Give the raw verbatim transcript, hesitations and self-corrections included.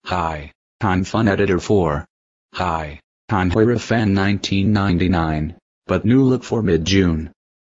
Hi, I'm Fun Editor four. Hi, I'm Horror Fan nineteen ninety-nine, but new look for mid-June.